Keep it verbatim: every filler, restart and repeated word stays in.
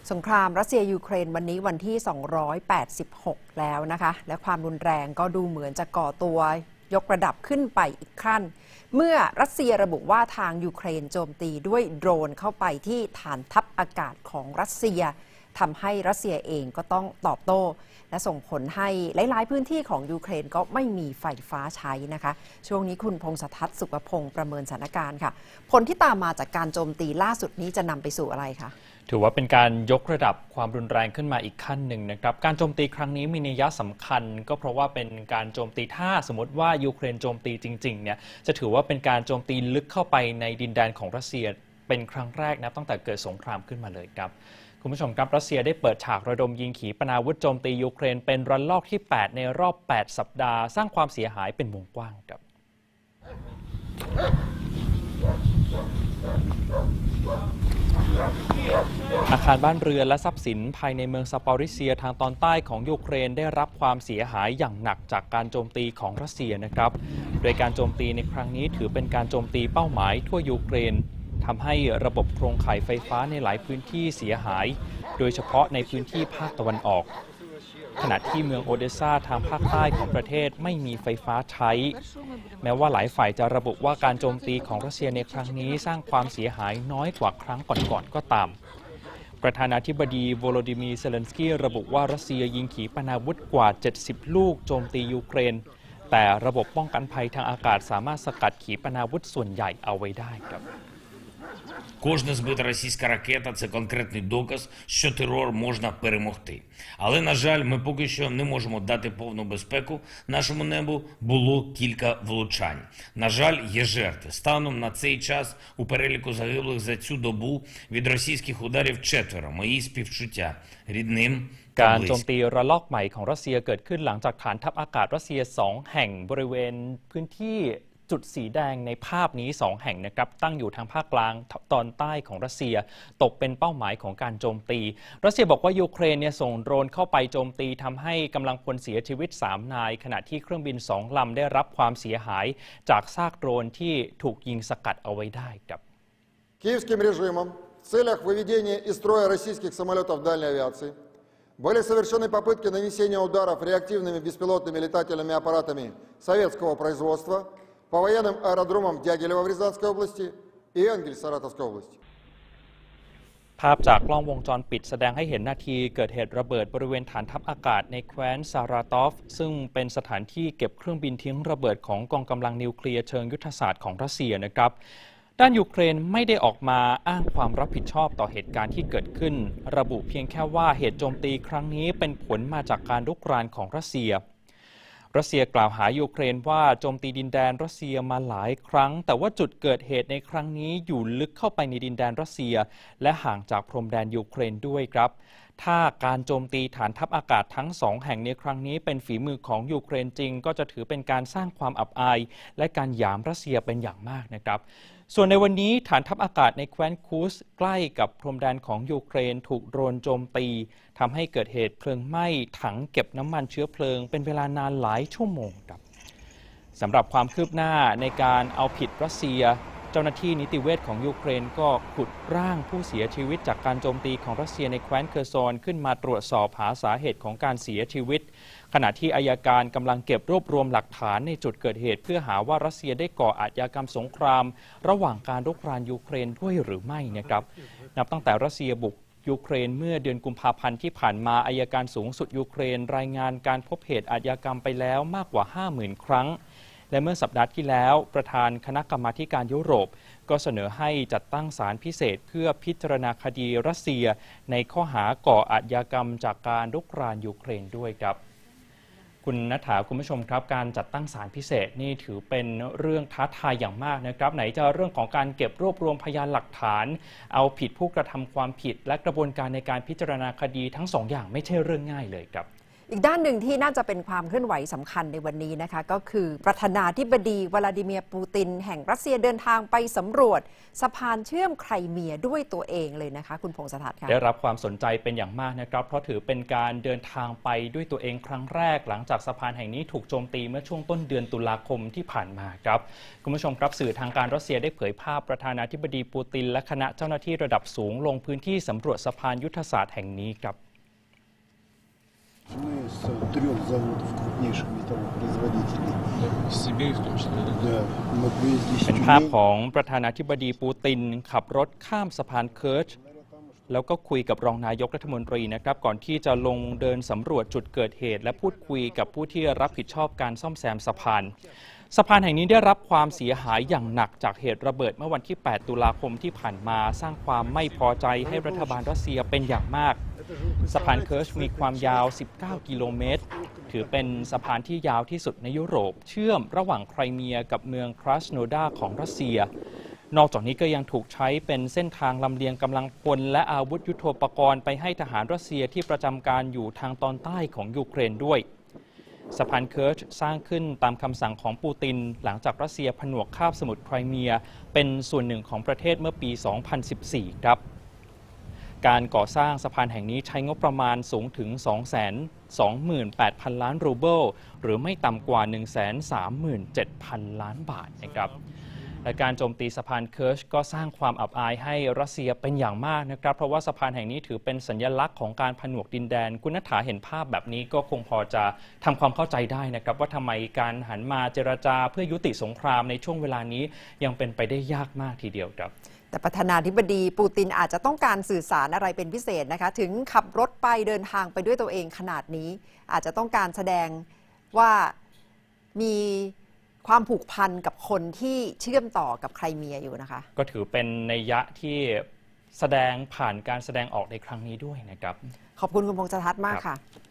สงครามรัสเซียยูเครนวันนี้วันที่สองร้อยแปดสิบหกแล้วนะคะและความรุนแรงก็ดูเหมือนจะก่อตัวยกระดับขึ้นไปอีกขั้นเมื่อรัสเซียระบุว่าทางยูเครนโจมตีด้วยโดรนเข้าไปที่ฐานทัพอากาศของรัสเซียทำให้รัสเซียเองก็ต้องตอบโต้และส่งผลให้หลายๆพื้นที่ของยูเครนก็ไม่มีไฟฟ้าใช้นะคะช่วงนี้คุณพงศทัศน์สุภพงศ์ประเมินสถานการณ์ค่ะผลที่ตามมาจากการโจมตีล่าสุดนี้จะนำไปสู่อะไรคะถือว่าเป็นการยกระดับความรุนแรงขึ้นมาอีกขั้นหนึ่งนะครับการโจมตีครั้งนี้มีนัยสำคัญก็เพราะว่าเป็นการโจมตีถ้าสมมติว่ายูเครนโจมตีจริงๆเนี่ยจะถือว่าเป็นการโจมตีลึกเข้าไปในดินแดนของรัสเซียเป็นครั้งแรกนะตั้งแต่เกิดสงครามขึ้นมาเลยครับคุณผู้ชมครับรัสเซียได้เปิดฉากระดมยิงขีปนาวุธโจมตียูเครนเป็นระลอกที่แปดในรอบแปดสัปดาห์สร้างความเสียหายเป็นวงกว้างครับอาคารบ้านเรือนและทรัพย์สินภายในเมืองซาปอริเซียทางตอนใต้ของยูเครนได้รับความเสียหายอย่างหนักจากการโจมตีของรัสเซียนะครับโดยการโจมตีในครั้งนี้ถือเป็นการโจมตีเป้าหมายทั่วยูเครนทำให้ระบบโครงข่ายไฟฟ้าในหลายพื้นที่เสียหายโดยเฉพาะในพื้นที่ภาคตะวันออกขณะที่เมืองโอเดสซาทางภาคใต้ของประเทศไม่มีไฟฟ้าใช้แม้ว่าหลายฝ่ายจะระบุว่าการโจมตีของรัสเซียในครั้งนี้สร้างความเสียหายน้อยกว่าครั้งก่อนๆก็ตามประธานาธิบดีโวโลดิมีร์เซเลนสกี้ระบุว่ารัสเซียยิงขีปนาวุธกว่าเจ็ดสิบลูกโจมตียูเครนแต่ระบบป้องกันภัยทางอากาศสามารถสกัดขีปนาวุธส่วนใหญ่เอาไว้ได้ครับ Кожна збита російська ракета – це конкретний доказ, що терор можна перемогти. Але, на жаль, ми поки що не можемо дати повну безпеку нашому небу. Було кілька влучань. На жаль, є жертви. Станом на цей час у переліку загиблих за цю добу від російських ударів четверо. Мої співчуття рідним та การโจม близьким. ตีระลอกใหม่ของรัสเซียเกิดขึ้นหลังจากฐานทัพอากาศรัสเซียสองแห่งบริเวณพื้นที่จุดสีแดงในภาพนี้สองแห่งนะครับตั้งอยู่ทางภาคกลางตอนใต้ของรัสเซียตกเป็นเป้าหมายของการโจมตีรัสเซียบอกว่ายูเครนเนี่ยส่งโดรนเข้าไปโจมตีทำให้กำลังพลเสียชีวิตสามนายขณะที่เครื่องบินสองลำได้รับความเสียหายจากซากโดรนที่ถูกยิงสกัดเอาไว้ได้ครับ Киевским режимом в целях выведения из строя российских самолетов дальней авиации были совершены попытки нанесения ударов реактивными беспилотными летательными аппаратами советского производства по военным аэродромам Дягилева в Рязанской области и Энгель в Саратовской области. ภาพจากกล้องวงจรปิดแสดงให้เห็นนาทีเกิดเหตุระเบิดบริเวณฐานทัพอากาศในแคว้นซาราตอฟซึ่งเป็นสถานที่เก็บเครื่องบินทิ้งระเบิดของกองกำลังนิวเคลียร์เชิงยุทธศาสตร์ของรัสเซียนะครับด้านยูเครนไม่ได้ออกมาอ้างความรับผิดชอบต่อเหตุการณ์ที่เกิดขึ้นระบุเพียงแค่ว่าเหตุโจมตีครั้งนี้เป็นผลมาจากการรุกรานของรัสเซียรัสเซียกล่าวหายูเครนว่าโจมตีดินแดนรัสเซียมาหลายครั้งแต่ว่าจุดเกิดเหตุในครั้งนี้อยู่ลึกเข้าไปในดินแดนรัสเซียและห่างจากพรมแดนยูเครนด้วยครับถ้าการโจมตีฐานทัพอากาศทั้งสองแห่งในครั้งนี้เป็นฝีมือของยูเครนจริงก็จะถือเป็นการสร้างความอับอายและการหยามรัสเซียเป็นอย่างมากนะครับส่วนในวันนี้ฐานทัพอากาศในแคว้นคูสใกล้กับพรมแดนของยูเครนถูกโดรนโจมตีทำให้เกิดเหตุเพลิงไหม้ถังเก็บน้ำมันเชื้อเพลิงเป็นเวลานานหลายชั่วโมงครับสำหรับความคืบหน้าในการเอาผิดรัสเซียเจ้าหน้าที่นิติเวชของยูเครนก็ขุดร่างผู้เสียชีวิตจากการโจมตีของรัสเซียในแคว้นเคอร์ซอนขึ้นมาตรวจสอบหาสาเหตุของการเสียชีวิตขณะที่อัยการกำลังเก็บรวบรวมหลักฐานในจุดเกิดเหตุเพื่อหาว่ารัสเซียได้ก่ออาชญากรรมสงครามระหว่างการรุกรานยูเครนด้วยหรือไม่นะครับนับตั้งแต่รัสเซียบุกยูเครนเมื่อเดือนกุมภาพันธ์ที่ผ่านมาอัยการสูงสุดยูเครนรายงานการพบเหตุอาชญากรรมไปแล้วมากกว่า ห้าหมื่น ครั้งและเมื่อสัปดาห์ที่แล้วประธานคณะกรรมาธิการยุโรปก็เสนอให้จัดตั้งศาลพิเศษเพื่อพิจารณาคดีรัสเซียในข้อหาก่ออาชญากรรมจากการรุกรานยูเครนด้วยครับคุณณฐาคุณผู้ชมครับการจัดตั้งศาลพิเศษนี่ถือเป็นเรื่องท้าทายอย่างมากนะครับไหนจะเรื่องของการเก็บรวบรวมพยานหลักฐานเอาผิดผู้กระทำความผิดและกระบวนการในการพิจารณาคดีทั้งสองอย่างไม่ใช่เรื่องง่ายเลยครับอีกด้านหนึ่งที่น่าจะเป็นความเคลื่อนไหวสำคัญในวันนี้นะคะก็คือประธานาธิบดีวลาดิเมียร์ปูตินแห่งรัสเซียเดินทางไปสำรวจสะพานเชื่อมไครเมียด้วยตัวเองเลยนะคะคุณพงษ์สถัตน์ค่ะได้รับความสนใจเป็นอย่างมากนะครับเพราะถือเป็นการเดินทางไปด้วยตัวเองครั้งแรกหลังจากสะพานแห่งนี้ถูกโจมตีเมื่อช่วงต้นเดือนตุลาคมที่ผ่านมาครับคุณผู้ชมครับสื่อทางการรัสเซียได้เผยภาพประธานาธิบดีปูตินและคณะเจ้าหน้าที่ระดับสูงลงพื้นที่สำรวจสะพานยุทธศาสตร์แห่งนี้ครับ Мы с трех заводов крупнейших металлопроизводителей. Сибирь в том числе, да? Да, мы привезли เป็นภาพของประธานาธิบดีปูตินขับรถข้ามสะพานเคิร์ชแล้วก็คุยกับรองนายกรัฐมนตรีนะครับก่อนที่จะลงเดินสำรวจจุดเกิดเหตุและพูดคุยกับผู้ที่รับผิดชอบการซ่อมแซมสะพานสะพานแห่งนี้ได้รับความเสียหายอย่างหนักจากเหตุระเบิดเมื่อวันที่ แปด ตุลาคมที่ผ่านมาสร้างความไม่พอใจให้รัฐบาลรัสเซียเป็นอย่างมากสะพานเคิร์ชมีความยาว สิบเก้า กิโลเมตรถือเป็นสะพานที่ยาวที่สุดในยุโรปเชื่อมระหว่างไครเมียกับเมืองคราสโนดาของรัสเซียนอกจากนี้ก็ยังถูกใช้เป็นเส้นทางลำเลียงกำลังพลและอาวุธยุทโธปกรณ์ไปให้ทหารรัสเซียที่ประจำการอยู่ทางตอนใต้ของยูเครนด้วยสะพานเคิร์ชสร้างขึ้นตามคำสั่งของปูตินหลังจากรัสเซียผนวกคาบสมุทรไครเมียเป็นส่วนหนึ่งของประเทศเมื่อปี สองพันสิบสี่ ครับการก่อสร้างสะพานแห่งนี้ใช้งบประมาณสูงถึง สองแสนสองหมื่นแปดพัน ล้านรูเบิลหรือไม่ต่ำกว่า หนึ่งแสนสามหมื่นเจ็ดพัน ล้านบาทนะครับและการโจมตีสะพานเคิร์ชก็สร้างความอับอายให้รัสเซียเป็นอย่างมากนะครับเพราะว่าสะพานแห่งนี้ถือเป็นสัญลักษณ์ของการผนวกดินแดนคุณณฐาเห็นภาพแบบนี้ก็คงพอจะทำความเข้าใจได้นะครับว่าทำไมการหันมาเจรจาเพื่อยุติสงครามในช่วงเวลานี้ยังเป็นไปได้ยากมากทีเดียวครับแต่ประธานาธิบดีปูตินอาจจะต้องการสื่อสารอะไรเป็นพิเศษนะคะถึงขับรถไปเดินทางไปด้วยตัวเองขนาดนี้อาจจะต้องการแสดงว่ามีความผูกพันกับคนที่เชื่อมต่อกับไครเมียอยู่นะคะก็ถือเป็นนัยยะที่แสดงผ่านการแสดงออกในครั้งนี้ด้วยนะครับขอบคุณคุณพงษ์สถัตน์มากค่ะ